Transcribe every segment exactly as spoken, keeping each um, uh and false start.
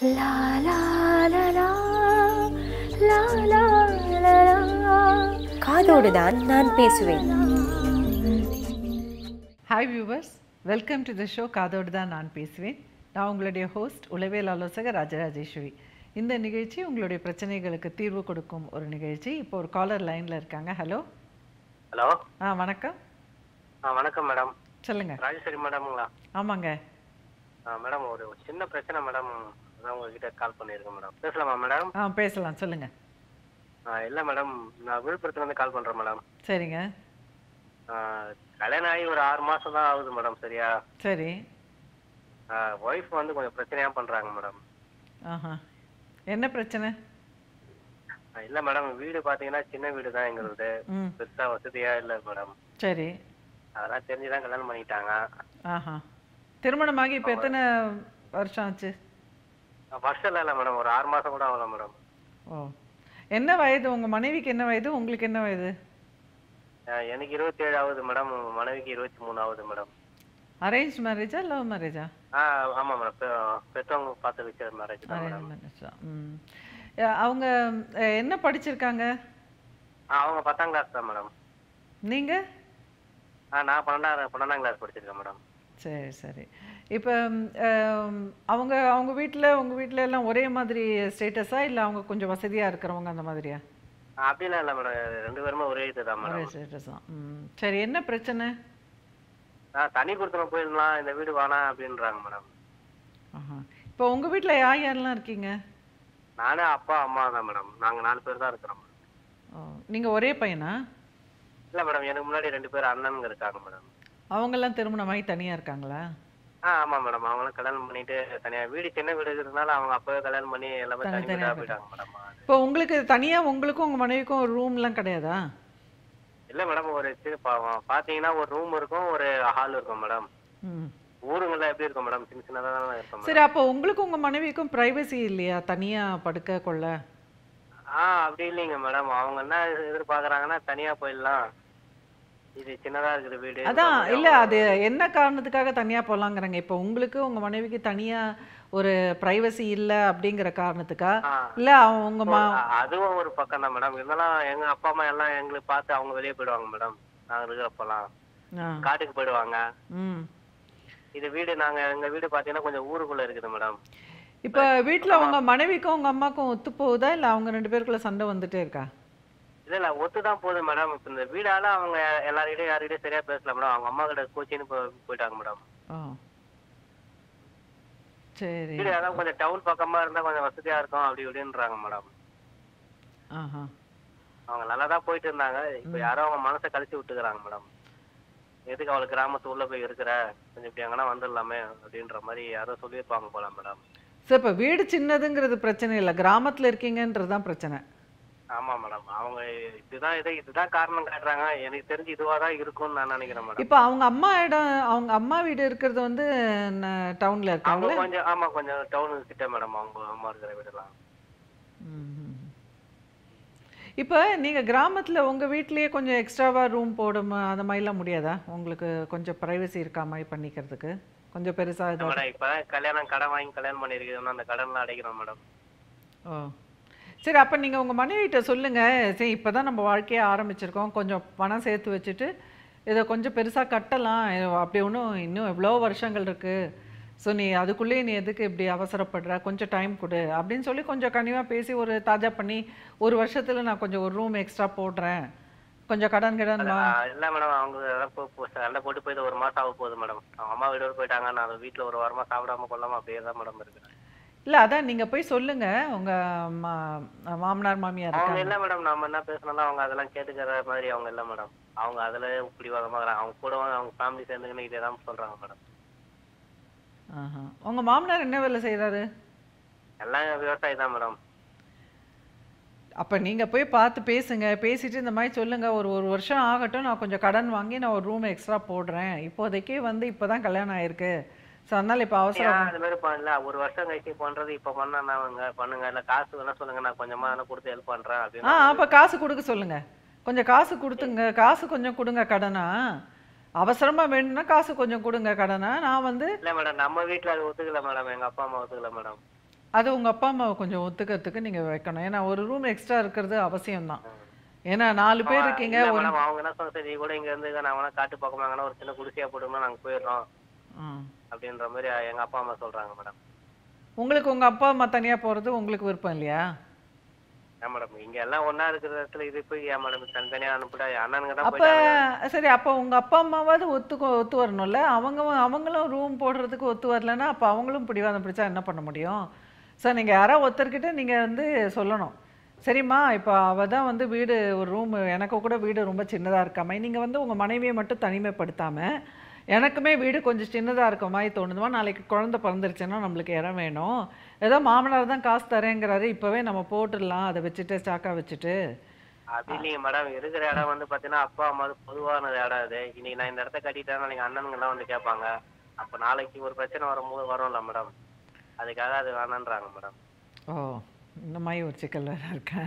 லா லா லா லா லா லா லா லா. காதோடு தான் நான் பேசுவேன். Hi viewers, welcome to the show காதோடு தான் நான் பேசுவேன். நான் உங்களுடைய ஹோஸ்ட் உளவியல் ஆலோசகர் ராஜராஜேஸ்வரி. இந்த நிகழ்ச்சி உங்களுடைய பிரச்சனைகளுக்கு தீர்வு கொடுக்கும் ஒரு நிகழ்ச்சி. இப்போ ஒரு காலர் லைனில் இருக்காங்க. Hello hello. ஆ வணக்கம். ஆ வணக்கம் மேடம். சொல்லுங்க. ராஜேஸ்வரி மேடம்ங்களா? ஆமாங்க. ஆ மேடம், ஒரு சின்ன பிரச்சனை மேடம், அதான் உங்ககிட்ட கால் பண்ணியிருக்கேன் மேடம். பேசலாமா மேடம்? ஆ பேசலாம், சொல்லுங்க. ஆ இல்லை மேடம், நான் விழுப்புரத்துலேருந்து கால் பண்ணுறேன் மேடம். சரிங்க. கல்யாணம் ஆகி ஒரு ஆறு மாதம் தான் ஆகுது மேடம். சரியா? சரி. ஒய்ஃப் வந்து கொஞ்சம் பிரச்சனையாக பண்ணுறாங்க மேடம். ஆஹா, என்ன பிரச்சனை? இல்லை மேடம், வீடு பார்த்தீங்கன்னா சின்ன வீடு தான் எங்களுது. ம் பெருசாக வசதியாக இல்லை மேடம். சரி. அதெல்லாம் தெரிஞ்சு தான் கல்யாணம் பண்ணிட்டாங்க. ஆஹா, திருமணமாகி இப்போ எத்தனை வருஷம் ஆச்சு? வருஷம் இல்லை மேடம், ஒரு ஆறு மாதம் கூட ஆகல மேடம். ஓ, என்ன வயது? உங்கள் மனைவிக்கு என்ன வயது, உங்களுக்கு என்ன வயது? எனக்கு இருபத்தி ஏழு ஆகுது மேடம், மனைவிக்கு இருபத்தி மூணு ஆகுது மேடம். அரேஞ்ச் மேரேஜா லவ் மேரேஜா? ஆ ஆமாம் மேடம், பெற்றவங்க பார்த்து வச்ச மேரேஜ் தான் அரேஞ்ச் மேடம். மேரேஜா. ம் அவங்க அஹ், என்ன படிச்சிருக்காங்க? ஆ அவங்க பத்தாம் கிளாஸ் தான் மேடம். நீங்கள்? ஆ நான் பன்னெண்டாம் பன்னெண்டாம் கிளாஸ் படிச்சிருக்கேன் மேடம். சரி சரி. இப்போ அவங்க அவங்க வீட்டில் உங்கள் வீட்டில் எல்லாம் ஒரே மாதிரி ஸ்டேட்டஸா, இல்லை அவங்க கொஞ்சம் வசதியாக இருக்கிறவங்க அந்த மாதிரியா? அப்படிலாம் இல்லை மேடம், ரெண்டு பேருமே ஒரே இது தான் ஒரே மேடம். ஸ்டேட்டஸ் தான். ம் சரி, என்ன பிரச்சனை? நான் தனி கொடுத்துன போயிருந்தலாம், இந்த வீடு வேணாம் அப்படின்றாங்க மேடம். ஆஹா, இப்போ உங்கள் வீட்டில் யார் யாரெல்லாம் இருக்கீங்க? நானே அப்பா அம்மா தான் மேடம், நாங்கள் நாலு பேர் தான் இருக்கிறோம் மேடம். ஓ, நீங்கள் ஒரே பையனா? இல்லை மேடம், எனக்கு முன்னாடி ரெண்டு பேர் அண்ணனுங்க இருக்காங்க மேடம். அவங்கெல்லாம் திருமணமாகி தனியாக இருக்காங்களா? ஆ ஆமாம் மேடம், அவங்களும் கல்யாணம் பண்ணிட்டு தனியாக, வீடு சின்ன வீடு இருக்கிறதுனால அவங்க அப்பவே கல்யாணம் பண்ணி எல்லாமே தனி தனி தனியா வீடாக போயிட்டாங்க மேடம். இப்போ உங்களுக்கு தனியாக உங்களுக்கும் உங்கள் மனைவிக்கும் ஒரு ரூம்லாம் கிடையாதா? இல்லை மேடம், ஒரு சின்ன பா- பார்த்தீங்கன்னா ஒரு ரூம் இருக்கும், ஒரு ஹால் இருக்கும் மேடம். ம் ஊருங்கள்லாம் எப்படி இருக்கும் மேடம், சின்ன சின்னதாக தான் இருக்கும் மேடம். சரி, அப்போ உங்களுக்கும் உங்கள் மனைவிக்கும் ப்ரைவசி இல்லையா, தனியாக படுக்க கொள்ள? ஆ அப்படி இல்லைங்க மேடம், அவங்க என்ன எதிர்பார்க்கறாங்கன்னா தனியா போயிடலாம், இது சின்னதா இருக்குது வீடு. அதான், இல்லை அது என்ன காரணத்துக்காக தனியாக போகலாங்கிறாங்க? இப்போ உங்களுக்கு உங்கள் மனைவிக்கு தனியாக ஒரு ப்ரைவசி இல்லை அப்படிங்கிற காரணத்துக்கா, ஆ, இல்லை அவங்க மா அ- அதுவும் ஒரு பக்கம் தான் மேடம். இருந்தாலும் எங்க அப்பா அம்மா எல்லாம் எங்களுக்கு பார்த்து அவங்க வெளியே போயிடுவாங்க மேடம். நாங்க இருக்கிறப்பெல்லாம் ஆ காட்டுக்கு போயிடுவாங்க. ம் இது வீடு, நாங்க எங்க வீடு பாத்தீங்கன்னா கொஞ்சம் ஊருக்குள்ள இருக்குது மேடம். இப்போ வீட்டில் உங்கள் மனைவிக்கும் உங்கள் அம்மாக்கும் ஒத்து போகுதா, இல்லை அவங்க ரெண்டு பேருக்குள்ள சண்டை வந்துட்டே இருக்கா? இல்ல இல்ல ஒத்துதான் போகுது மேடம். இப்ப இந்த வீடால அவங்க எல்லார்கிட்டயும் யாருக்கிட்டயும் சரியா பேசல மேடம். அவங்க அம்மா கிட்ட கோச்சின்னு போயிட்டாங்க மேடம். ஓ சரி. வீடு அதான் கொஞ்சம் டவுன் பக்கமா இருந்தா கொஞ்சம் வசதியா இருக்கும் அப்படி இப்படின்றாங்க மேடம். ஆஹா, அவங்க நல்லா தான் போயிட்டு இருந்தாங்க. இப்ப யாரோ அவங்க மனசை கழிச்சு விட்டுக்கிறாங்க மேடம். எதுக்கு அவளுக்கு கிராமத்து உள்ள போய் இருக்கிற, கொஞ்சம் இப்படி எங்கன்னா வந்துடலாமே அப்படின்ற மாதிரி யாரோ சொல்லியிருப்பாங்க போல மேடம். சரி, இப்போ வீடு சின்னதுங்கிறது பிரச்சனை இல்லை, கிராமத்தில் இருக்கீங்கன்றது தான் பிரச்சனை. ஆமா மேடம், அவங்க இதுதான் இதை இதுதான் காரணம் காட்டுறாங்க. எனக்கு தெரிஞ்சு இதுவா தான் இருக்கும்னு நான் நினைக்கிறேன் மேடம். இப்போ அவங்க அம்மா இடம், அவங்க அம்மா வீடு இருக்கிறது வந்து டவுனில் அவங்க இருக்காங்களே? கொஞ்சம் ஆமா கொஞ்சம் டவுன் கிட்ட மேடம் அவங்க அம்மா இருக்கிற வீடெல்லாம். ம்ஹும். இப்போ நீங்கள் கிராமத்தில் உங்கள் வீட்லேயே கொஞ்சம் எக்ஸ்ட்ராவாக ரூம் போடும் அந்த மாதிரிலாம் முடியாதா? உங்களுக்கு கொஞ்சம் ப்ரைவசி இருக்கா மாதிரி பண்ணிக்கிறதுக்கு, கொஞ்சம் பெருசாக இல்ல ஏதாவது? மேடம், இப்பதான் கல்யாணம் கடன் வாங்கி கல்யாணம் பண்ணிருக்கோம்னா அந்த கடன்லாம் அடைக்கிறோம் மேடம். ஓ சரி, அப்போ நீங்கள் உங்கள் மனைவிட்ட சொல்லுங்கள், சரி இப்போ தான் நம்ம வாழ்க்கையை ஆரம்பிச்சிருக்கோம், கொஞ்சம் பணம் சேர்த்து வச்சுட்டு இதை கொஞ்சம் பெருசாக கட்டலாம், இது அப்படி ஒன்றும் இன்னும் எவ்வளோ வருஷங்கள் இருக்குது, ஸோ நீ அதுக்குள்ளேயே நீ எதுக்கு இப்படி அவசரப்படுற, கொஞ்சம் டைம் கொடு அப்படின்னு சொல்லி கொஞ்சம் கனிவாக பேசி ஒரு தாஜா பண்ணி, ஒரு வருஷத்தில் நான் கொஞ்சம் ஒரு ரூம் எக்ஸ்ட்ரா போடுறேன், கொஞ்சம் கடன் கடன் வா. ஆஹ் இல்ல மேடம், அவங்க அதான் போ- போ- சண்டை போட்டு போய் ஒரு மாசம் ஆக போகுது மேடம். அவங்க அம்மா வீடோட போயிட்டாங்க, நான் வீட்டுல ஒரு வாரமா சாப்பிடாம கொள்ளாம அப்படியே தான் மேடம் இருக்கிறேன். இல்லை அதான் நீங்கள் போய் சொல்லுங்கள், உங்கள் மா மாமனார் மாமியார் அவங்க இருக்காங்க. இல்ல மேடம், நம்ம என்ன பேசினாலும் அவங்க அதெல்லாம் கேட்டுக்கிற மாதிரி அவங்க இல்ல மேடம். அவங்க அதுல பிடிவாதமா இருக்கிறாங்க. அவங்க கூட அவங்க ஃபேமிலி சேர்ந்துக்கின்னு இதே தான் சொல்றாங்க மேடம். ஆஹா, உங்கள் மாமனார் என்ன வேலை செய்கிறாரு? எல்லாம் விவசாயி தான் மேடம். அப்போ நீங்கள் போய் பார்த்து பேசுங்க, பேசிட்டு இந்த மாதிரி சொல்லுங்கள், ஒரு ஒரு வருஷம் ஆகட்டும், நான் கொஞ்சம் கடன் வாங்கி நான் ஒரு ரூம் எக்ஸ்ட்ரா போடுறேன், இப்போதைக்கே வந்து இப்போ தான் கல்யாணம் ஆயிருக்கு, ஸோ அதனால் இப்போ அவசரம். ஏன் அது மாதிரி பண்ணல, ஒரு வருஷம் கழிச்சு பண்றது இப்ப பண்ணா பண்ணுங்க, இல்ல காசு வேணா சொல்லுங்க, நான் கொஞ்சமா வேணா கொடுத்து ஹெல்ப் பண்றேன் ஆ அப்படின்னு. அப்போ காசு கொடுக்க சொல்லுங்க, கொஞ்சம் காசு கொடுத்துங்க, காசு கொஞ்சம் கொடுங்க கடனா, அவசரமாக வேணும்னா காசு கொஞ்சம் கொடுங்க கடனா, நான் வந்து. இல்ல மேடம், நம்ம வீட்டுல அது ஒத்துக்கல மேடம், எங்க அப்பா அம்மா ஒத்துக்கல மேடம். அது உங்க அப்பா அம்மாவை கொஞ்சம் ஒத்துக்கிறதுக்கு நீங்க வைக்கணும். ஏன்னா ஒரு ரூம் எக்ஸ்ட்ரா இருக்கிறது அவசியம் தான். ஏன்னா நாலு பேர் இருக்கீங்க. இல்ல ஒரு மேடம் அவங்க என்ன சொல்றது, நீ கூட இங்க இருந்து நான் வேணா காட்டு பக்கமா எங்கன்னா ஒரு சின்ன குடிசையா போட்டோம்னா நாங்க போயிடுறோம் ம். அப்படின்ற மாதிரி எங்க அப்பா அம்மா சொல்றாங்க மேடம். உங்களுக்கு உங்க அப்பா அம்மா தனியா போறது உங்களுக்கு விருப்பம் இல்லையா? ஏன் மேடம் இங்க எல்லாம் ஒண்ணா இருக்கிற இடத்துல இது போய் ஏன் மேடம் தனித்தனியா அனுப்பிட்டா அண்ணனுங்க தான் அப்ப போயிட்டாங்க. சரி, அப்ப உங்க அப்பா அம்மாவாவது ஒத்துக்கோ ஒத்து வரணும்ல. அவங்க அவங்களும் ரூம் போடுறதுக்கு ஒத்து வரலன்னா அப்ப அவங்களும் பிடிவாதம் பிடிச்சா என்ன பண்ண முடியும்? சார் நீங்க யாரோ ஒருத்தர்கிட்ட நீங்க வந்து சொல்லணும். சரிம்மா, இப்போ அவ தான் வந்து வீடு ஒரு ரூம், எனக்கு கூட வீடு ரொம்ப சின்னதா இருக்காம, நீங்க வந்து உங்க மனைவியை மட்டும் தனிமைப்படுத்தாம, எனக்குமே வீடு கொஞ்சம் சின்னதா இருக்க மாதிரி தோணுதுமா. நாளைக்கு குழந்தை பிறந்துருச்சுன்னா நம்மளுக்கு இடம் வேணும். ஏதோ மாமனார் தான் காசு தரேங்கிறாரு, இப்பவே நம்ம போட்டுடலாம் அதை வச்சுட்டு ஸ்டாக்கா வச்சுட்டு. அது இல்லைங்க மேடம், இருக்கிற இடம் வந்து பாத்தீங்கன்னா அப்பா அம்மா பொதுவான இடம் அது. இன்னைக்கு நான் இந்த இடத்த கட்டிட்டேன்னா நீங்க அண்ணனுங்க எல்லாம் வந்து கேட்பாங்க. அப்ப நாளைக்கு ஒரு பிரச்சனை வரும்போது வரும்ல மேடம், அதுக்காக அது வேணான்றாங்க மேடம். ஓ, இந்த மாதிரி ஒரு சிக்கல் வேற இருக்கேன்.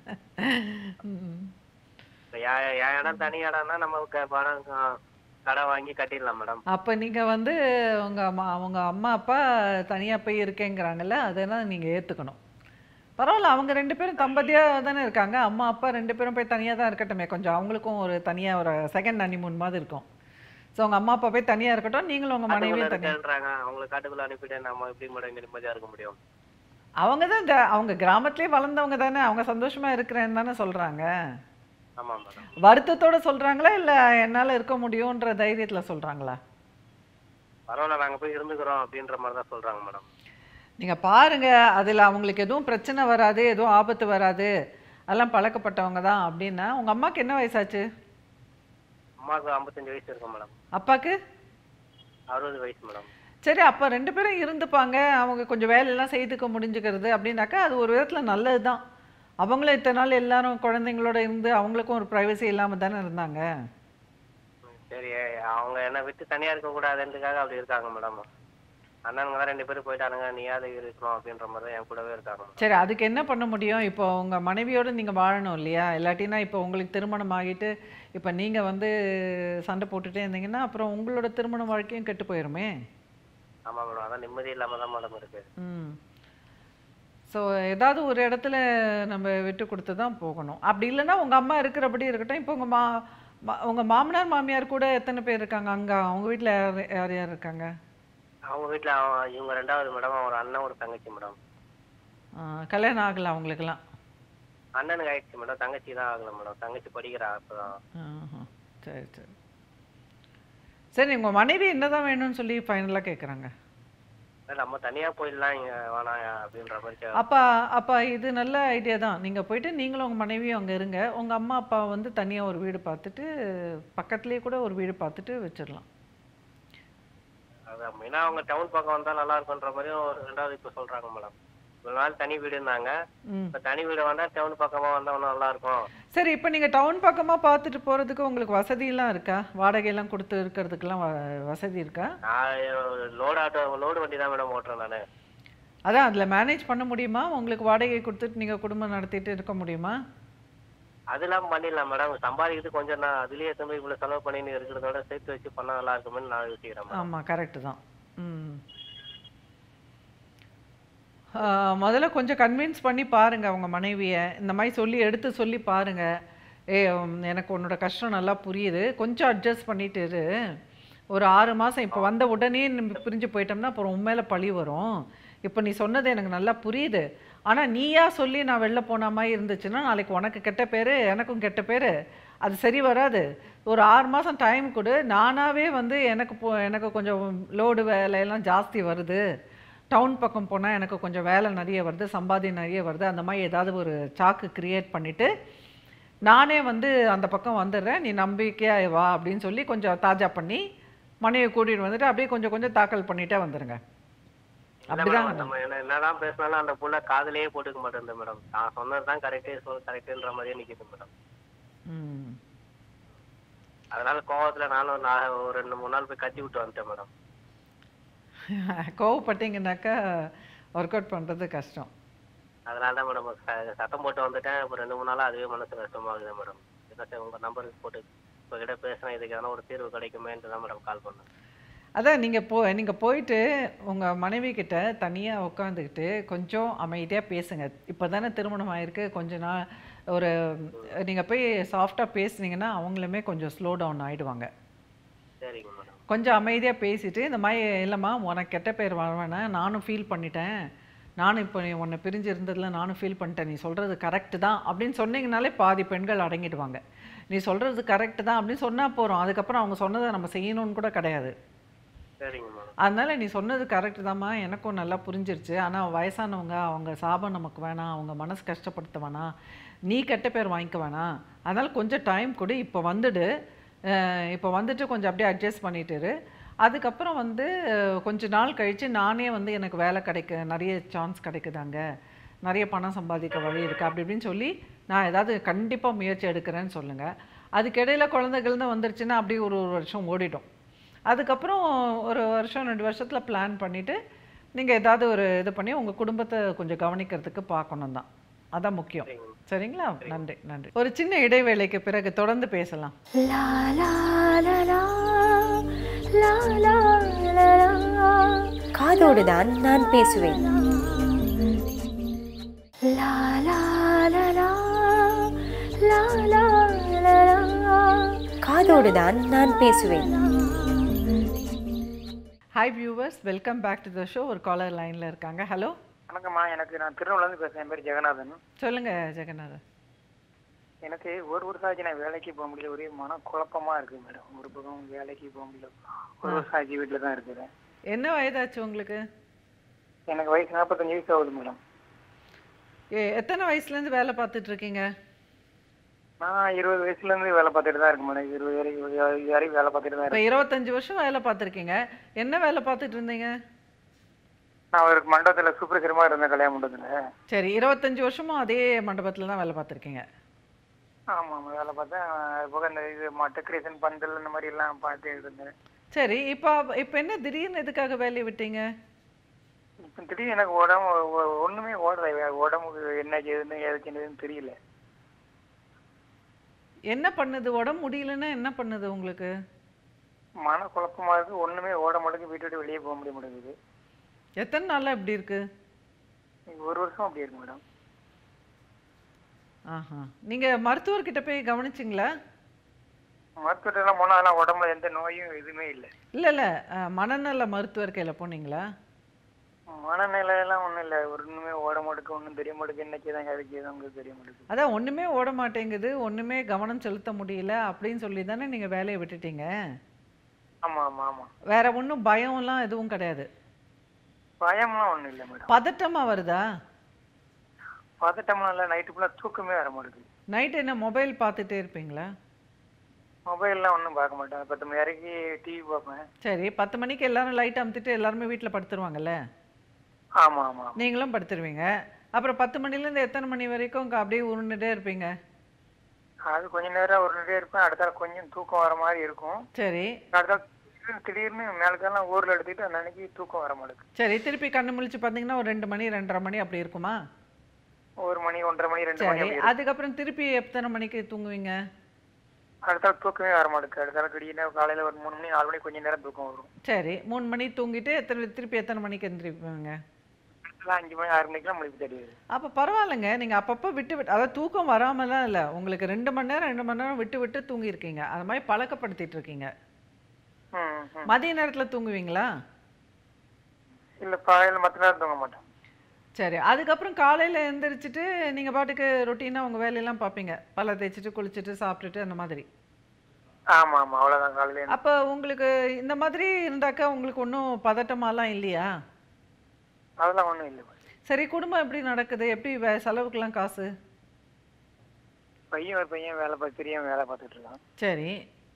என் இடம் தனி இடம்னா நம்ம க- பணம் க- கடன் வாங்கி கட்டிடலாம் மேடம். அப்ப நீங்க வந்து உங்க அம்மா உங்க அம்மா அப்பா தனியா போய் இருக்கேங்கிறாங்கல்ல, அதெல்லாம் நீங்க ஏத்துக்கணும். பரவாயில்ல, அவங்க ரெண்டு பேரும் தம்பதியா தானே இருக்காங்க. அம்மா அப்பா ரெண்டு பேரும் போய் தனியா தான் இருக்கட்டுமே. கொஞ்சம் அவங்களுக்கும் ஒரு தனியா ஒரு செகண்ட் ஹனிமூன் மாதிரி இருக்கும். ஸோ உங்க அம்மா அப்பா போய் தனியா இருக்கட்டும், நீங்களும் உங்க காட்டுக்குள்ள மனைவியும் தனியா. இருக்கேன்றாங்க, அவங்களை காட்டுக்குள்ள அனுப்பிட்டு நம்ம எப்படி மேடம் இங்க நிம்மதியா இருக்க முடியும்? அவங்க தான் இந்த அவங்க கிராமத்திலே வளர்ந்தவங்க தானே, அவங்க சந்தோஷமா இருக்கிறேன்னு தானே சொல்றாங்க. ஆமா மேடம். வருத்தத்தோட சொல்றாங்களா இல்ல என்னால இருக்க முடியும்ன்ற தைரியத்துல சொல்றாங்களா? பரவாயில்ல நாங்க போய் இருந்துக்கிறோம் அப்படின்ற மாதிரி தான் சொல்றாங்க மேடம். நீங்க பாருங்க, அதுல அவங்களுக்கு எதுவும் பிரச்சனை வராது, எதுவும் ஆபத்து வராது, அதெல்லாம் பழக்கப்பட்டவங்க தான் அப்படின்னா. உங்க அம்மாக்கு என்ன வயசாச்சு? அம்மாவுக்கு ஐம்பத்தஞ்சு வயசு இருக்கும் மேடம். அப்பாக்கு? அறுபது வயசு மேடம். சரி, அப்ப ரெண்டு பேரும் இருந்துப்பாங்க. அவங்க கொஞ்சம் வேலையெல்லாம் செய்துக்க முடிஞ்சுக்கிறது அப்படின்னாக்கா அது ஒரு விதத்துல நல்லதுதான். அவங்களும் இத்தனை நாள் எல்லாரும் குழந்தைங்களோட இருந்து அவங்களுக்கும் ஒரு பிரைவசி இல்லாம தானே இருந்தாங்க. சரி, அவங்க என்ன விட்டு தனியா இருக்க கூடாதுன்றதுக்காக அப்படி இருக்காங்க மேடம். அண்ணனுங்க தான் ரெண்டு பேரும் போயிட்டானுங்க, நீயாவது இருக்கணும் அப்படின்ற மாதிரி தான் என் கூடவே இருக்காங்க. சரி, அதுக்கு என்ன பண்ண முடியும்? இப்போ உங்க மனைவியோட நீங்க வாழணும் இல்லையா? இல்லாட்டினா இப்போ உங்களுக்கு திருமணம் ஆகிட்டு இப்போ நீங்க வந்து சண்டை போட்டுட்டே இருந்தீங்கன்னா அப்புறம் உங்களோட திருமண வாழ்க்கையும் கெட்டு போயிருமே. ஆமா மேடம், அதான் நிம்மதி இல்லாம தான் மேடம் இருக்கு. ம். ஸோ ஏதாவது ஒரு இடத்துல நம்ம விட்டு கொடுத்து தான் போகணும். அப்படி இல்லைன்னா உங்க அம்மா இருக்கிறபடி இருக்கட்டும். இப்போ உங்க மா மா- உங்க மாமனார் மாமியார் கூட எத்தனை பேர் இருக்காங்க அங்க? அவங்க வீட்ல யார் யார் யார் இருக்காங்க? அவங்க வீட்டுல அவன் இவங்க ரெண்டாவது மேடம், ஒரு அண்ணன் ஒரு தங்கச்சி மேடம். ஆ, கல்யாணம் ஆகல அவங்களுக்கெல்லாம்? அண்ணனுக்கு ஆயிடுச்சு மேடம், தங்கச்சி தான் ஆகல மேடம். தங்கச்சி படிக்கிறா அப்பதான். ஆஹா. சரி சரி சரி, உங்க மனைவி என்னதான் வேணும்னு சொல்லி ஃபைனலாக கேட்குறாங்க? இல்ல, நம்ம தனியா போயிடலாம் இங்க வேணாம் அப்படின்ற மாதிரி கே- அப்பா அப்பா இது நல்ல ஐடியா தான். நீங்க போயிட்டு நீங்களும் உங்க மனைவியும் அங்க இருங்க. உங்க அம்மா அப்பா வந்து தனியா ஒரு வீடு பார்த்துட்டு பக்கத்துலயே கூட ஒரு வீடு பார்த்துட்டு வச்சிடலாம். அதான் மெயினா அவங்க டவுன் பக்கம் வந்தா நல்லா இருக்குன்ற மாதிரியும் ஒரு ரெண்டாவது இப்ப சொல்றாங்க மேடம். ஒரு நாள் தனி வீடு இருந்தாங்க, ம். இப்ப தனி வீடு வந்தா டவுன் பக்கமா வந்தா இன்னும் நல்லா இருக்கும். சரி, இப்போ நீங்க டவுன் பக்கமா பார்த்துட்டு போறதுக்கு உங்களுக்கு வசதியெல்லாம் இருக்கா? வாடகையெல்லாம் கொடுத்து இருக்கிறதுக்கெல்லாம் வ- வசதி இருக்கா? நான் லோடு ஆட்டோ லோடு வண்டி தான் மேடம் ஓட்டுறேன் நானு. அதான் அதுல மேனேஜ் பண்ண முடியுமா? உங்களுக்கு வாடகை கொடுத்துட்டு நீங்க குடும்பம் நடத்திட்டு இருக்க முடியுமா? அதெல்லாம் பண்ணிடலாம் மேடம். சம்பாதிக்கிறது கொஞ்சம் தான், அதுலயே திரும்ப இவ்வளவு செலவு பண்ணின்னு இருக்கிறதோட சேர்த்து வச்சு பண்ணா நல்லா இருக்கும்னு நான் யோசிக்கிறேன் மேடம். ஆமா, கரெக்ட் தான். ம். ஆ, முதல்ல கொஞ்சம் கன்வின்ஸ் பண்ணி பாருங்க உங்க மனைவிய. இந்த மாதிரி சொல்லி எடுத்து சொல்லி பாருங்க. ஏ, உம், எனக்கு உன்னோட கஷ்டம் நல்லா புரியுது, கொஞ்சம் அட்ஜஸ்ட் பண்ணிட்டு இரு. ஒரு ஆறு மாசம் இப்போ வந்த உடனே நம்ம பிரிஞ்சு போயிட்டோம்னா அப்புறம் உன் மேல பழி வரும். இப்போ நீ சொன்னது எனக்கு நல்லா புரியுது. ஆனா நீயா சொல்லி நான் வெளில போன மாதிரி இருந்துச்சுன்னா நாளைக்கு உனக்கு கெட்ட பேரு, எனக்கும் கெட்ட பேரு. அது சரி வராது. ஒரு ஆறு மாசம் டைம் கொடு. நானாவே வந்து எனக்கு போ எனக்கு கொஞ்சம் லோடு வேலையெல்லாம் ஜாஸ்தி வருது, டவுன் பக்கம் போனால் எனக்கு கொஞ்சம் வேலை நிறைய வருது, சம்பாத்தியம் நிறைய வருது, அந்த மாதிரி ஏதாவது ஒரு சாக்கு கிரியேட் பண்ணிவிட்டு நானே வந்து அந்த பக்கம் வந்துடுறேன், நீ நம்பிக்கையாக வா அப்படின்னு சொல்லி கொஞ்சம் தாஜா பண்ணி மனையை கூட்டிகிட்டு வந்துட்டு அப்படியே கொஞ்சம் கொஞ்சம் தாக்கல் பண்ணிட்டே வந்துடுங்க. இல்ல அப்படிதான் மேடம், நம்ம என்ன என்னதான் பேசினாலும் அந்த புள்ள காதுலயே போட்டுக்க மாட்டேங்குது மேடம். நான் சொன்னதுதான் கரெக்டே சொல் கரெக்டுன்ற மாதிரியே நிக்குது மேடம். ம். அதனால கோவத்துல நானும் நான் ஒரு ரெண்டு மூணு நாள் போய் கத்தி விட்டு வந்துட்டேன் மேடம். கோவப்பட்டீங்கன்னாக்கா ஒர்க் அவுட் பண்ணுறது கஷ்டம். அதனால தான் மேடம் ச- சத்தம் போட்டு வந்துட்டேன். இப்போ ரெண்டு மூணு நாளா அதுவே மனசு கஷ்டமாகுது மேடம். என்ன சார் உங்க நம்பருக்கு போட்டு இப்போ கிட்ட பேசினேன், இதுக்கு எதனா ஒரு தீர்வு கிடைக்குமேன்ட்டு தான் மேடம் கால் பண்ணேன். அதான் நீங்கள் போ நீங்கள் போயிட்டு உங்கள் மனைவி கிட்ட தனியாக உட்காந்துக்கிட்டு கொஞ்சம் அமைதியாக பேசுங்க. இப்போ தானே திருமணம் ஆயிருக்கு, கொஞ்ச நாள் ஒரு நீங்கள் போய் சாஃப்டாக பேசுனீங்கன்னா அவங்களுமே கொஞ்சம் ஸ்லோ டவுன் ஆகிடுவாங்க. சரிங்க மேடம். கொஞ்சம் அமைதியாக பேசிட்டு இந்த மாதிரி இல்லைம்மா உனக்கு கெட்ட பேர் வரவேணா, நானும் ஃபீல் பண்ணிட்டேன், நானும் இப்போ நீ உன்னை பிரிஞ்சு இருந்ததில் நானும் ஃபீல் பண்ணிட்டேன், நீ சொல்கிறது கரெக்டு தான் அப்படின்னு சொன்னீங்கனாலே பாதி பெண்கள் அடங்கிடுவாங்க. நீ சொல்கிறது கரெக்டு தான் அப்படின்னு சொன்னால் போகிறோம், அதுக்கப்புறம் அவங்க சொன்னதை நம்ம செய்யணும்னு கூட கிடையாது. சரிங்க மேடம். அதனால் நீ சொன்னது கரெக்டு தாம்மா, எனக்கும் நல்லா புரிஞ்சிருச்சு, ஆனால் வயசானவங்க அவங்க சாபம் நமக்கு வேணாம், அவங்க மனசு கஷ்டப்படுத்த வேணாம், நீ கெட்ட பேர் வாங்கிக்க வேணாம், அதனால் கொஞ்சம் டைம் கொடு, இப்போ வந்துடு, இப்போ வந்துட்டு கொஞ்சம் அப்படியே அட்ஜஸ்ட் பண்ணிட்டுரு, அதுக்கப்புறம் வந்து கொஞ்ச நாள் கழித்து நானே வந்து எனக்கு வேலை கிடைக்க நிறைய சான்ஸ் கிடைக்குதாங்க, நிறைய பணம் சம்பாதிக்க வழி இருக்குது அப்படி இப்படின்னு சொல்லி நான் ஏதாவது கண்டிப்பாக முயற்சி எடுக்கிறேன்னு சொல்லுங்கள். அதுக்கிடையில் குழந்தைகள் தான் வந்துருச்சுன்னா அப்படியே ஒரு ஒரு வருஷம் ஓடிடும். அதுக்கப்புறம் ஒரு வருஷம் ரெண்டு வருஷத்தில் பிளான் பண்ணிவிட்டு நீங்கள் ஏதாவது ஒரு இது பண்ணி உங்கள் குடும்பத்தை கொஞ்சம் கவனிக்கிறதுக்கு பார்க்கணும் தான், அதான் முக்கியம். சரிங்களா? நன்றி நன்றி. ஒரு சின்ன இடைவேளைக்கு பிறகு தொடர்ந்து பேசலாம். காதோடு தான் நான் பேசுவேன். காதோடு தான் நான் பேசுவேன். Hi viewers, welcome back to the show. ஒரு காலர் லைனில் இருக்காங்க. ஹலோ வணக்கம்மா, எனக்கு நான் திருநெல்வேலிருந்து பேசுகிறேன். என் பேர் ஜெகநாதன். சொல்லுங்கள் ஜெகநாதன். எனக்கு ஒரு வருஷம் ஆச்சு நான் வேலைக்கு போக முடியல, ஒரே மன குழப்பமாக இருக்குது மேடம். ஒரு பக்கம் வேலைக்கு போக முடியல, ஒரு வருஷம் ஆச்சு வீட்டில் தான் இருக்கிறேன். என்ன வயதாச்சு உங்களுக்கு? எனக்கு வயசு நாற்பத்தஞ்சு வயசு ஆகுது மேடம். ஏ எத்தனை வயசுலேருந்து வேலை பார்த்துட்டு இருக்கீங்க? நான் இருபது வயசுலேருந்து வேலை பார்த்துட்டு தான் இருக்கேன் மேடம். இருபது வரைக்கும் வரைக்கும் வேலை பார்த்துட்டு தான் இப்போ இருக்கேன். இருபத்தஞ்சு வருஷம் வேலை பார்த்துருக்கீங்க. என்ன வேலை பார்த்துட்டு இருந்தீங்க? நான் ஒரு மண்டபத்தில் சூப்பர்வைசரமாக இருந்தேன், கல்யாண மண்டபத்தில். சரி, இருபத்தஞ்சு வருஷமும் அதே மண்டபத்தில் தான் வேலை பார்த்துருக்கீங்க. ஆமாம் ஆமாம், வேலை பார்த்தேன். அது போக இந்த இது டெக்கரேஷன் பந்தல் இந்த மாதிரி எல்லாம் பார்த்து இருந்தேன். சரி, இப்போ இப்போ என்ன திடீர்னு எதுக்காக வேலையை விட்டீங்க? இப்போ திடீர்னு எனக்கு உடம்பு ஒ- ஒண்ணுமே ஓடல, உடம்புக்கு என்ன செய்யுதுன்னு எது செய்யுதுன்னு தெரியல. என்ன பண்ணுது? உடம்பு முடியலன்னா என்ன பண்ணுது உங்களுக்கு? மன குழப்பமா இருக்கு, ஒண்ணுமே ஓட மாட்டேங்குது, வீட்டை விட்டு வெளியே போக முடிய மாட்டேங்குது. எத்தனை நாளாக இப்படி இருக்கு? இன்னைக்கு ஒரு வருஷம் அப்படி இருக்கு மேடம். ஆஹா, நீங்கள் மருத்துவர்கிட்ட போய் கவனிச்சிங்களா? மருத்துவர்கிட்டலாம் போனால் அதெல்லாம் உடம்புல எந்த நோயும் எதுவுமே இல்லை. இல்லை இல்லை, மனநல மருத்துவர் கையில் போனீங்களா? மனநிலையெல்லாம் ஒன்றும் இல்லை, ஒன்றுமே ஓட மாட்டேங்குது, ஒன்றும் தெரிய மாட்டேங்குது, என்ன செய்தாங்க அது செய்தாங்க தெரிய மாட்டேங்குது. அதான் ஒன்றுமே ஓட மாட்டேங்குது, ஒன்றுமே கவனம் செலுத்த முடியல அப்படின்னு சொல்லி தானே நீங்கள் வேலையை விட்டுட்டீங்க. ஆமா ஆமா ஆமா. வேற ஒன்றும் பயம்லாம் எதுவும் கிடையாது. பயம்லாம் ஒன்றும் இல்லை மேடம். பதட்டமாக வருதா? பதட்டம்லாம் இல்லை, நைட்டு ஃபுல்லாக தூக்கமே வர மாட்டேங்குது. நைட் என்ன மொபைல் பார்த்துட்டே இருப்பீங்களா? மொபைல்லாம் ஒன்றும் பார்க்க மாட்டேன், பத்து மணி வரைக்கும் டிவி பார்ப்பேன். சரி, பத்து மணிக்கு எல்லாரும் லைட் அமுத்திட்டு எல்லாருமே வீட்டில் படுத்துருவாங்கல்ல, ஆமா ஆமா. நீங்களும் படுத்துருவீங்க. அப்புறம் பத்து மணிலேருந்து எத்தனை மணி வரைக்கும் அங்க அப்படியே உருண்டுட்டே இருப்பீங்க? அது கொஞ்ச நேரம் ஒரு நிலையே இருப்பேன், அடுத்த நாள் கொஞ்சம் தூக்கம் வர மாதிரி இருக்கும். சரி அடுத்த நாள் திடீர்னு மேலுக்கெல்லாம் ஊரில் எடுத்துக்கிட்டு அந்த அன்னைக்கு தூக்கம் வர மாட்டேங்குது. சரி, திருப்பி கண்ணு முழிச்சு பார்த்தீங்கன்னா ஒரு ரெண்டு மணி ரெண்டரை மணி அப்படி இருக்குமா? ஒரு மணி ஒன்றரை மணி ரெண்டு மணி சரி, அப்படி இருக்கும். அதுக்கப்புறம் திருப்பி எத்தனை மணிக்கு தூங்குவீங்க? அடுத்த நாள் தூக்கமே வர மாட்டேங்குது. அடுத்த நாள் திடீர்னு காலையில ஒரு மூணு மணி நாலு மணி கொஞ்ச நேரம் தூக்கம் வரும். சரி, மூணு மணி தூங்கிட்டு எத்தனை திருப்பி எத்தனை மணிக்கு எந்திரிப்பீங்க? அடுத்த அஞ்சு மணி ஆறு மணிக்கெல்லாம் முழிப்பு தெரியுது. அப்போ பரவாயில்லைங்க, நீங்கள் அப்பப்போ விட்டு விட்டு, அதாவது தூக்கம் வராமலாம் இல்லை, உங்களுக்கு ரெண்டு மணி நேரம் ரெண்டு மணி நேரம் விட்டு விட்டு தூங்கியிருக்கீங்க, அது மாதிரி பழக்கப்படுத்திட்டு இருக்கீங்க. ம் ம். மதிய நேரத்தில் தூங்குவீங்களா? இல்லை காலையில் மற்ற நேரம் தூங்க மாட்டேன். சரி, அதுக்கப்புறம் காலையில் எழுந்திரிச்சிட்டு நீங்கள் பாட்டுக்கு ரொட்டீனாக உங்கள் வேலையெல்லாம் பார்ப்பீங்க, பல்ல தேய்ச்சிட்டு குளிச்சுட்டு சாப்பிட்டுட்டு அந்த மாதிரி. ஆமா ஆமா, அவ்வளோதான் காலையில். அப்போ உங்களுக்கு இந்த மாதிரி இருந்தாக்கா உங்களுக்கு ஒன்றும் பதட்டமாலாம் இல்லையா? அதெல்லாம் ஒன்றும் இல்லை. சரி, குடும்பம் எப்படி நடக்குது? எப்படி வே- செலவுக்கெல்லாம் காசு? பையன் ஒரு பையன் வேலை பார்த்து பெரியவன் வேலை பார்த்துட்டு இருக்கான். சரி,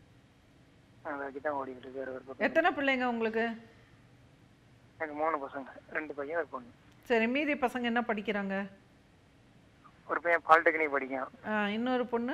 அதை வச்சு தான் ஓடிக்கிட்டு இருக்கு. ஒரு பக்கம் எத்தனை பிள்ளைங்க உங்களுக்கு? எனக்கு மூணு பசங்க, ரெண்டு பையன் ஒரு பொண்ணு. சரி, மீதி பசங்க என்ன படிக்கிறாங்க? ஒரு பையன் பாலிடெக்னிக் படிக்கான், ஆ, இன்னொரு பொண்ணு?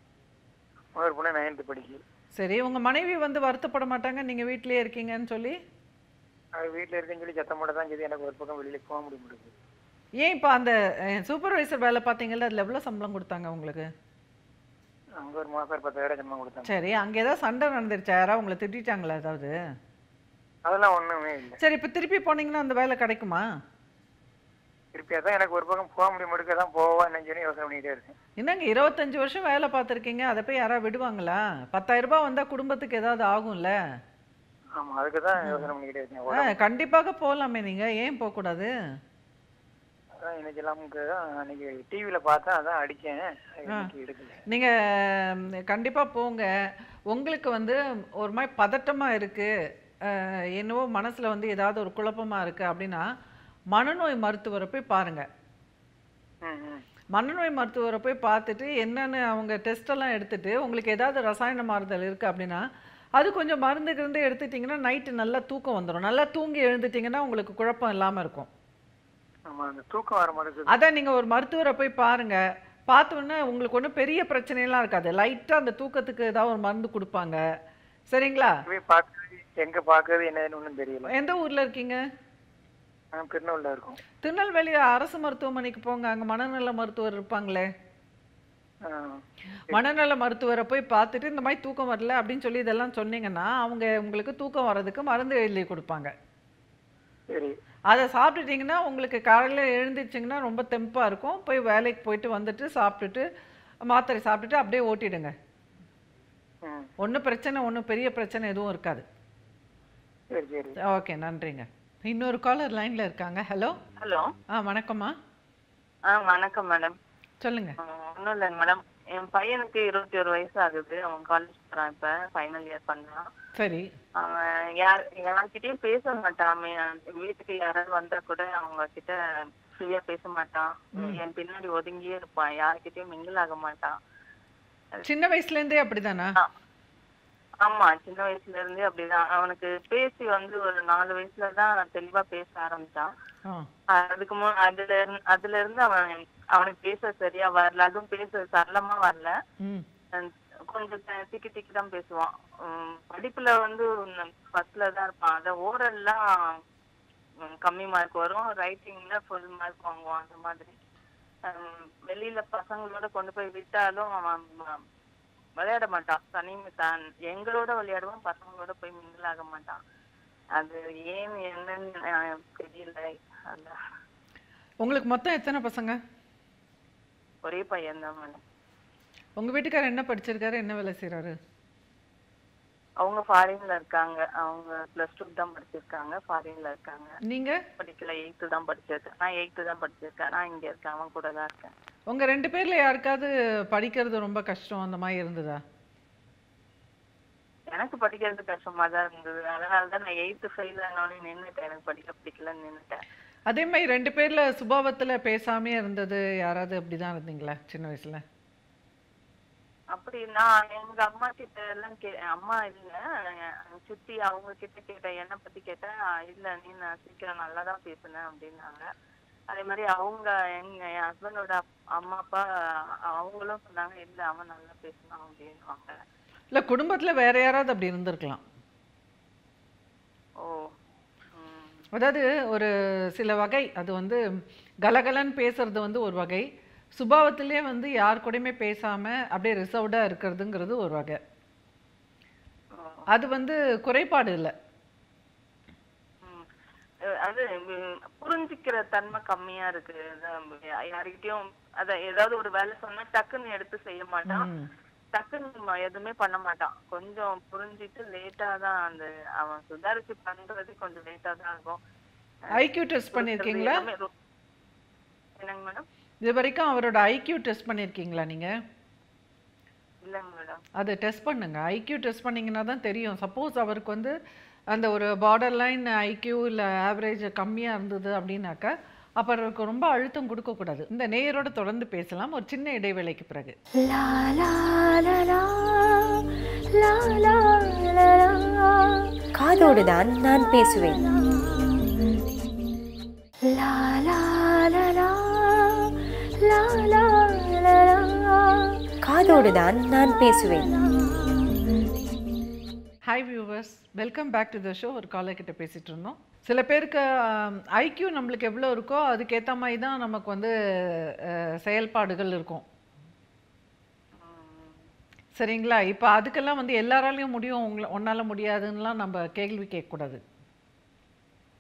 ஒரு பொண்ணு நைன்த்து படிக்கு. சரி, உங்கள் மனைவி வந்து வருத்தப்பட மாட்டாங்க நீங்கள் வீட்டிலேயே இருக்கீங்கன்னு சொல்லி? அது வீட்டில் இருக்குன்னு சொல்லி சத்தம் போட தான் செய்து, எனக்கு ஒரு பக்கம் வெளியில போக முடிய முடியுது. ஏன் இப்போ அந்த சூப்பர்வைசர் வேலை பார்த்தீங்கல்ல, அதில் எவ்வளோ சம்பளம் கொடுத்தாங்க உங்களுக்கு? அங்கே ஒரு மாதம் ஒரு பத்தாயிரம் சம்பளம் கொடுத்தாங்க. சரி, அங்கே ஏதாவது சண்டை நடந்துருச்சா? யாராவது உங்களை திட்டாங்களா ஏதாவது? அதெல்லாம் ஒண்ணுமே இல்லை. சரி, இப்போ திருப்பி போனீங்கன்னா அந்த வேலை கிடைக்குமா? திருப்பி அதான் எனக்கு ஒரு பக்கம் போக முடியும், முடுக்க தான் போவான்னு சொல்லி யோசனை பண்ணிட்டே இருக்கேன். என்னங்க இருபத்தஞ்சு வருஷம் வேலை பார்த்துருக்கீங்க, அதை போய் யாராவது விடுவாங்களா? பத்தாயிரம் ரூபாய் வந்தால் குடும்பத்துக்கு ஏதாவது ஆகும்ல? ஆமா, அதுக்கு தான் யோசனை பண்ணிக்கிட்டே இருக்கேன். ஆ உடம்பு கண்டிப்பாக போகலாமே, நீங்கள் ஏன் போகக்கூடாது? அதான் இன்னைக்கு நமக்கு தான் அன்னைக்கு டிவியில பார்த்தேன், அதான் அடிச்சேன். இன்னைக்கு எடுக்கல. நீங்கள் கண்டிப்பாக போங்க. உங்களுக்கு வந்து ஒரு மாதிரி பதட்டமாக இருக்குது, என்னவோ மனசில் வந்து ஏதாவது ஒரு குழப்பமாக இருக்குது அப்படின்னா மனநோய் மருத்துவரை போய் பாருங்கள். ம் ம் மனநோய் மருத்துவரை போய் பார்த்துட்டு என்னென்னு அவங்க டெஸ்ட்டெல்லாம் எடுத்துட்டு உங்களுக்கு ஏதாவது ரசாயன மாறுதல் இருக்குது அப்படின்னா அது கொஞ்சம் மருந்து கிருந்து எடுத்துட்டிங்கன்னா நைட்டு நல்லா தூக்கம் வந்துடும். நல்லா தூங்கி எழுந்துட்டிங்கன்னா உங்களுக்கு குழப்பம் இல்லாமல் இருக்கும். ஆமா, அந்த தூக்கம் வர மாதிரி இருக்குது. அதான் நீங்கள் ஒரு மருத்துவரை போய் பாருங்கள். பார்த்தோன்னே உங்களுக்கு ஒன்றும் பெரிய பிரச்சனையெல்லாம் இருக்காது. லைட்டாக அந்த தூக்கத்துக்கு ஏதாவது ஒரு மருந்து கொடுப்பாங்க. சரிங்களா? போய் பார்க்கறது எங்க பார்க்கறது என்னன்னு ஒன்றும் தெரியல. எந்த ஊரில் இருக்கீங்க? நாங்கள் திருநெல்வேலியில் இருக்கோம். திருநெல்வேலி அரசு மருத்துவமனைக்கு போங்க, அங்கே மனநல மருத்துவர் இருப்பாங்களே. ஆ, மனநல மருத்துவரை போய் பார்த்துட்டு இந்த மாதிரி தூக்கம் வரல அப்படின்னு சொல்லி இதெல்லாம் சொன்னீங்கன்னா அவங்க உங்களுக்கு தூக்கம் வர்றதுக்கு மருந்து எழுதி கொடுப்பாங்க. சரி. அதை சாப்பிட்டுட்டிங்கன்னா உங்களுக்கு காலையில் எழுந்திரிச்சிங்கன்னா ரொம்ப தெம்பாக இருக்கும். போய் வேலைக்கு போயிட்டு வந்துட்டு சாப்பிட்டுட்டு மாத்திரை சாப்பிட்டுட்டு அப்படியே ஓட்டிடுங்க. ம் ஒன்றும் பிரச்சனை ஒன்றும் பெரிய பிரச்சனை எதுவும் இருக்காது. சரி சரி. ஓகே, நன்றிங்க. இன்னொரு காலர் லைனில் இருக்காங்க. ஹலோ. ஹலோ. ஆ வணக்கம்மா. ஆ வணக்கம் மேடம். சொல்லுங்க. ஒன்றும் இல்லைங்க மேடம், என் பையனுக்கு இருபத்தி ஒரு வயசு ஆகுது. அவன் காலேஜ் போகிறான், இப்போ ஃபைனல் இயர் பண்ணான். சரி. அவன் யார் யார்கிட்டயும் பேச மாட்டான். வீட்டுக்கு யாராவது வந்தா கூட அவங்க கிட்ட ஃப்ரீயா பேச மாட்டான். என் பின்னாடி ஒதுங்கியே இருப்பான், யார்கிட்டயும் மிங்கிள் ஆக மாட்டான். சின்ன வயசுலேருந்தே அப்படிதானா? ஆமா, சின்ன வயசுல இருந்தே அப்படிதான். அவனுக்கு பேசி வந்து ஒரு நாலு வயசுல தான் தெளிவா பேச ஆரம்பிச்சான். அதுக்கு மு அதுல இருந்து அதுல இருந்து அவன் அவனுக்கு பேச சரியா வரல, அதுவும் பேச சரளமா வரல. கொஞ்சம் திக்கி திக்கி தான் பேசுவான். படிப்புல வந்து ஃபர்ஸ்ட்ல தான் இருப்பான். அத ஓரல்லாம் கம்மி மார்க் வரும், ரைட்டிங்ல ஃபுல் மார்க் வாங்குவான். அந்த மாதிரி வெளியில பசங்களோட கொண்டு போய் விட்டாலும் அவன் விளையாட மாட்டான். தனிமை தான் எங்களோட விளையாடுவான், பசங்களோட போய் மிங்கிள் ஆக மாட்டான். அது ஏன் என்னன்னு தெரியல. உங்களுக்கு மொத்தம் எத்தனை பசங்க? ஒரே பையன் தான் மேடம். உங்க வீட்டுக்காரர் என்ன படிச்சிருக்காரு, என்ன வேலை செய்யறாரு? அவங்க ஃபாரின்ல இருக்காங்க. அவங்க பிளஸ் டூ தான் படிச்சிருக்காங்க, ஃபாரின்ல இருக்காங்க. நீங்க? படிக்கல, எயித்து தான் படிச்சிருக்கேன். நான் எயித்து தான் படிச்சிருக்கேன். நான் இங்க இருக்கேன், அவன் கூட தான் இருக்கேன். உங்க ரெண்டு பேர்ல யாருக்காவது படிக்கிறது ரொம்ப கஷ்டம் அந்த மாதிரி இருந்ததா? எனக்கு படிக்கிறது கஷ்டமா தான் இருந்தது. அதனாலதான் நான் எயித்து ஃபெயில் ஆனோடனே நின்னுட்டேன். எனக்கு படிக்க பிடிக்கலன்னு நின்னுட்டேன். அதே மாதிரி ரெண்டு பேர்ல சுபாவத்துல பேசாமே இருந்தது யாராவது அப்படிதான் இருந்தீங்களா சின்ன வயசுல? அப்படி நான் எங்க அம்மா கிட்ட எல்லாம் கே அம்மா இல்ல சித்தி அவங்க கிட்ட கேட்டேன், என்ன பத்தி கேட்டேன். இல்ல நீ நான் சீக்கிரம் நல்லா தான் பேசினேன் அப்படின்னாங்க. அதே மாதிரி அவங்க எங்க என் ஹஸ்பண்டோட அம்மா அப்பா அவங்களும் சொன்னாங்க, இல்ல அவன் நல்லா பேசினான் அப்படின்வாங்க. இல்ல குடும்பத்துல வேற யாராவது அப்படி இருந்திருக்கலாம். ஓ. அதாவது ஒரு சில வகை, அது வந்து கலகலன்னு பேசுறது வந்து ஒரு வகை, சுபாவத்திலே வந்து யார் கூடயுமே பேசாம அப்படியே ரிசர்வ்டா இருக்கிறதுங்கிறது ஒரு வகை. அது வந்து குறைபாடு இல்லை. அது புரிஞ்சுக்கிற தன்மை கம்மியா இருக்கு. யாருக்கிட்டையும் அத ஏதாவது ஒரு வேலை சொன்னா டக்குன்னு எடுத்து செய்ய மாட்டான், டக்குன்னு எதுவுமே பண்ண மாட்டான். கொஞ்சம் புரிஞ்சிட்டு லேட்டா தான் அந்த அவன் சுதாரிச்சு பண்றது கொஞ்சம் லேட்டா தான் இருக்கும். ஐக்யூ டெஸ்ட் பண்ணிருக்கீங்களா? என்னங்க மேடம்? இது வரைக்கும் அவரோட ஐக்யூ டெஸ்ட் பண்ணிருக்கீங்களா நீங்க? இல்லங்க மேடம். அது டெஸ்ட் பண்ணுங்க. ஐக்யூ டெஸ்ட் பண்ணீங்கன்னா தான் தெரியும். சப்போஸ் அவருக்கு வந்து அந்த ஒரு பார்டர் லைன் ஐக்யூ இல்லை ஆவரேஜ் கம்மியாக இருந்தது அப்படின்னாக்கா அப்போ அவருக்கு ரொம்ப அழுத்தம் கொடுக்கக்கூடாது. இந்த நேயரோட தொடர்ந்து பேசலாம் ஒரு சின்ன இடைவேளைக்கு பிறகு. காதோடு தான் நான் பேசுவேன். காதோடு தான் நான் பேசுவேன். Hi viewers, welcome back to the show. ஒரு காலர் கிட்ட பேசிகிட்டு இருந்தோம். சில பேருக்கு ஐக்யூ நம்மளுக்கு எவ்வளோ இருக்கோ அதுக்கேற்ற மாதிரி தான் நமக்கு வந்து செயல்பாடுகள் இருக்கும். சரிங்களா? இப்போ அதுக்கெல்லாம் வந்து எல்லாராலையும் முடியும், உங்களை ஒன்றால் முடியாதுன்னெலாம் நம்ம கேள்வி கேட்கக்கூடாது.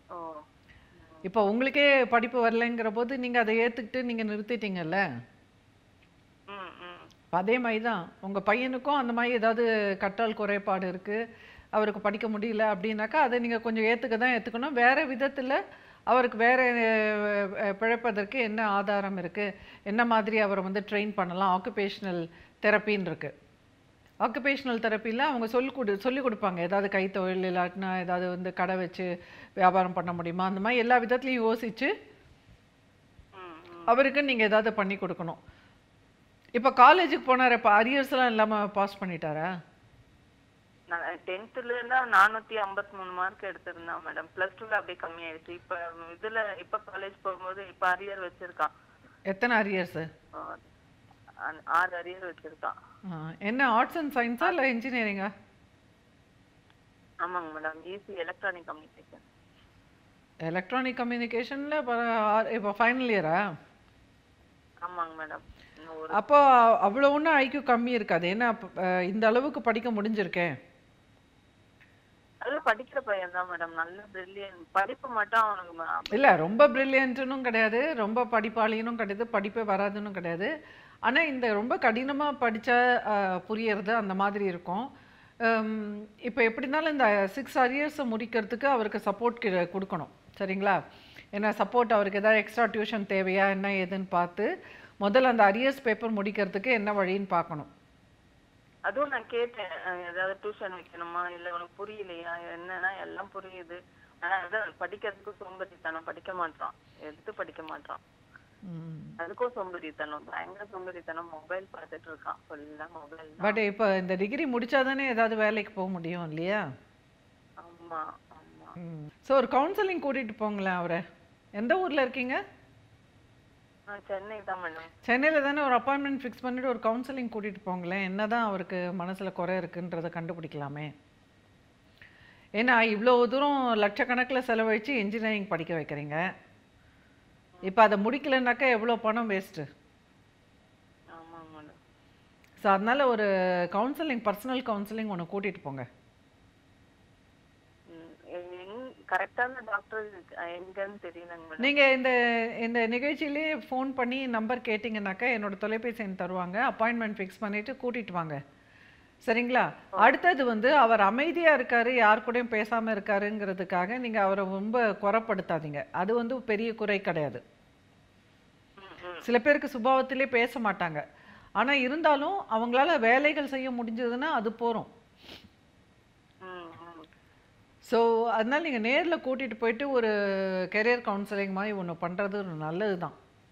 ஓ இப்போ உங்களுக்கே படிப்பு வரலைங்கிற போது நீங்கள் அதை ஏற்றுக்கிட்டு நீங்கள் நிறுத்திட்டீங்கல்ல. ம் ம் அதே மாதிரி தான் உங்கள் பையனுக்கும் அந்த மாதிரி ஏதாவது கற்றல் குறைபாடு இருக்குது, அவருக்கு படிக்க முடியல அப்படின்னாக்கா அதை நீங்கள் கொஞ்சம் ஏற்றுக்க தான் ஏற்றுக்கணும். வேறு விதத்தில் அவருக்கு வேறு பிழைப்பதற்கு என்ன ஆதாரம் இருக்குது, என்ன மாதிரி அவரை வந்து ட்ரெயின் பண்ணலாம். ஆக்குபேஷனல் தெரப்பின்னு இருக்குது. ஆக்குபேஷனல் தெரப்பியில் அவங்க சொல்லி கொடு சொல்லி கொடுப்பாங்க ஏதாவது கைத்தொழில் இல்லாட்டினா ஏதாவது வந்து கடை வச்சு வியாபாரம் பண்ண முடியுமா, அந்த மாதிரி எல்லா விதத்துலையும் யோசித்து அவருக்கு நீங்கள் ஏதாவது பண்ணி கொடுக்கணும். இப்போ காலேஜுக்கு போனார், இப்போ அரியர்ஸ்லாம் இல்லாமல் பாஸ் பண்ணிட்டாரா? டென்த்ல இருந்தா நானூத்தி ஐம்பத்தி மூணு மார்க் எடுத்திருந்தான் மேடம். பிளஸ் டூல அப்படியே கம்மியாயிடுச்சு. இப்ப இதுல இப்ப காலேஜ் போகும்போது இப்ப அரியர் வச்சிருக்கான். எத்தனை அரியர்ஸ்? ஆறு அரியர் வச்சிருக்கான். என்ன ஆர்ட்ஸ் அண்ட் சயின்ஸா இல்லை இன்ஜினியரிங்கா? ஆமாங்க madam, EC electronic communication. Electronic கம்யூனிகேஷன்ல இப்போ ஃபைனல் இயரா? ஆமாங்க மேடம். அப்போ அவ்வளோ ஒன்றும் ஐக்யூ கம்மி இருக்காது. ஏன்னா இந்த அளவுக்கு படிக்க முடிஞ்சிருக்கேன். நல்ல படிக்கிற பையன் தான் மேடம், நல்ல பிரில்லியன்ட். படிப்பு மட்டும் அவனுக்கு இல்லை ரொம்ப பிரில்லியன்ட்னும் கிடையாது, ரொம்ப படிப்பாளினும் கிடையாது, படிப்பே வராதுன்னு கிடையாது. ஆனால் இந்த ரொம்ப கடினமாக படித்தா புரியறது அந்த மாதிரி இருக்கும். இப்போ எப்படி இருந்தாலும் இந்த சிக்ஸ் அரியர்ஸை முடிக்கிறதுக்கு அவருக்கு சப்போர்ட் கொடுக்கணும், சரிங்களா? ஏன்னா சப்போர்ட் அவருக்கு ஏதாவது எக்ஸ்ட்ரா டியூஷன் தேவையா என்ன ஏதுன்னு பார்த்து முதல்ல அந்த அரியர்ஸ் பேப்பர் முடிக்கிறதுக்கு என்ன வழின்னு பார்க்கணும். அதுவும் நான் கேட்டேன், ஏதாவது டியூஷன் வைக்கணுமா, இல்லை உனக்கு புரியலையா என்னன்னா எல்லாம் புரியுது. ஆனா அதான் படிக்கிறதுக்கு சோம்பேறித்தனம், படிக்க மாட்டான், எடுத்து படிக்க மாட்டான். அதுக்கும் சோம்பேறித்தனம், பயங்கர சோம்பேறித்தனம். மொபைல் பார்த்துட்டு இருக்கான், ஃபுல்லா மொபைல். பட் இப்போ இந்த டிகிரி முடிச்சாதானே ஏதாவது வேலைக்கு போக முடியும் இல்லையா? ஆமா ஆமா. ஸோ ஒரு கவுன்சிலிங் கூட்டிட்டு போங்களேன் அவரை. எந்த ஊர்ல இருக்கீங்க? சென்னை தான் மேடம். சென்னையில் தானே. ஒரு அப்பாயின்மெண்ட் ஃபிக்ஸ் பண்ணிவிட்டு ஒரு கவுன்சிலிங் கூட்டிகிட்டு போங்களேன். என்ன தான் அவருக்கு மனசில் குறை இருக்குன்றதை கண்டுபிடிக்கலாமே. ஏன்னா இவ்வளோ தூரம் லட்சக்கணக்கில் செலவழித்து இன்ஜினியரிங் படிக்க வைக்கிறீங்க, இப்போ அதை முடிக்கலைன்னாக்கா எவ்வளோ பணம் வேஸ்ட்டு. ஆமாம் மேடம். ஸோ அதனால் ஒரு கவுன்சிலிங், பர்சனல் கவுன்சிலிங் ஒன்று கூட்டிகிட்டு போங்க. கரெக்டான டாக்டர் எங்கன்னு தெரியலங்க மேடம். நீங்கள் இந்த இந்த நிகழ்ச்சியிலே ஃபோன் பண்ணி நம்பர் கேட்டிங்கனாக்கா என்னோட தொலைபேசி எண் தருவாங்க. அப்பாயின்மெண்ட் ஃபிக்ஸ் பண்ணிவிட்டு கூட்டிகிட்டு வாங்க, சரிங்களா? அடுத்தது வந்து அவர் அமைதியாக இருக்கார், யார் கூடயும் பேசாமல் இருக்காருங்கிறதுக்காக நீங்கள் அவரை ரொம்ப குறைப்படுத்தாதீங்க. அது வந்து பெரிய குறை கிடையாது. சில பேருக்கு சுபாவத்திலே பேச மாட்டாங்க, ஆனால் இருந்தாலும் அவங்களால வேலைகள் செய்ய முடிஞ்சதுன்னா அது போகிறோம். ஸோ அதனால் நீங்கள் நேரில் கூட்டிகிட்டு போயிட்டு ஒரு கெரியர் கவுன்சிலிங் மாதிரி ஒன்று பண்ணுறது நல்லது தான்.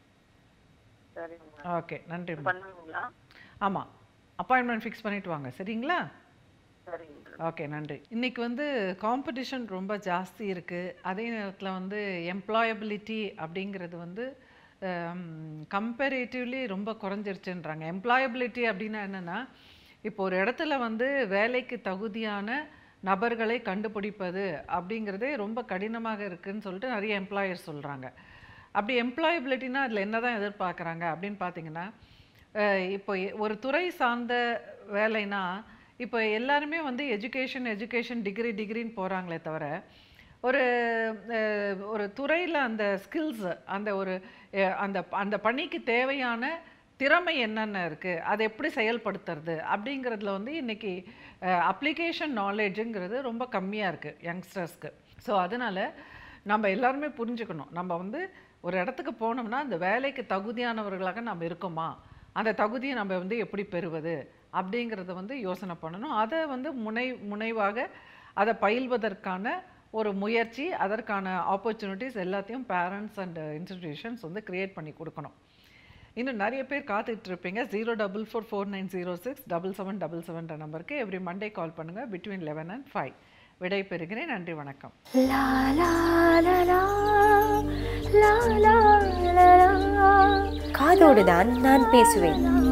ஓகே, நன்றி. ஆமாம், அப்பாயின்மெண்ட் ஃபிக்ஸ் பண்ணிவிட்டு வாங்க, சரிங்களா? ஓகே, நன்றி. இன்றைக்கி வந்து காம்படிஷன் ரொம்ப ஜாஸ்தி இருக்குது. அதே நேரத்தில் வந்து எம்ப்ளாயபிலிட்டி அப்படிங்கிறது வந்து கம்பேரேட்டிவ்லி ரொம்ப குறைஞ்சிருச்சுன்றாங்க. எம்ப்ளாயபிலிட்டி அப்படின்னா என்னென்னா, இப்போ ஒரு இடத்துல வந்து வேலைக்கு தகுதியான நபர்களை கண்டுபிடிப்பது அப்படிங்கிறதே ரொம்ப கடினமாக இருக்குதுன்னு சொல்லிட்டு நிறைய எம்ப்ளாயர்ஸ் சொல்கிறாங்க. அப்படி எம்ப்ளாயபிலிட்டினா அதில் என்ன தான் எதிர்பார்க்குறாங்க அப்படின்னு பார்த்தீங்கன்னா, இப்போ ஒரு துறை சார்ந்த வேலைனா இப்போ எல்லாருமே வந்து எஜுகேஷன் எஜுகேஷன் டிகிரி டிகிரின்னு போகிறாங்களே தவிர, ஒரு ஒரு துறையில் அந்த ஸ்கில்ஸ், அந்த ஒரு அந்த அந்த பணிக்கு தேவையான திறமை என்னென்ன இருக்குது, அதை எப்படி செயல்படுத்துறது அப்படிங்கிறதுல வந்து இன்றைக்கி அப்ளிகேஷன் நாலேஜுங்கிறது ரொம்ப கம்மியாக இருக்குது யங்ஸ்டர்ஸ்க்கு. ஸோ அதனால் நம்ம எல்லாருமே புரிஞ்சுக்கணும், நம்ம வந்து ஒரு இடத்துக்கு போனோம்னா அந்த வேலைக்கு தகுதியானவர்களாக நம்ம இருக்கோமா, அந்த தகுதியை நம்ம வந்து எப்படி பெறுவது அப்படிங்கிறத வந்து யோசனை பண்ணணும். அதை வந்து முனை முனைவாக அதை பயில்வதற்கான ஒரு முயற்சி, அதற்கான ஆப்பர்ச்சுனிட்டிஸ் எல்லாத்தையும் பேரண்ட்ஸ் அண்ட் இன்ஸ்டிடியூஷன்ஸ் வந்து க்ரியேட் பண்ணி கொடுக்கணும். இன்னும் நிறைய பேர் காத்துட்டு இருப்பீங்க. Zero double four four nine zero six double seven double செவன்ற நம்பருக்கு எவ்ரி மண்டே கால் பண்ணுங்கள் பிட்வீன் லெவன் அண்ட் ஃபைவ். விடை பெறுகிறேன். நன்றி, வணக்கம். காதோடு தான் நான் பேசுவேன்.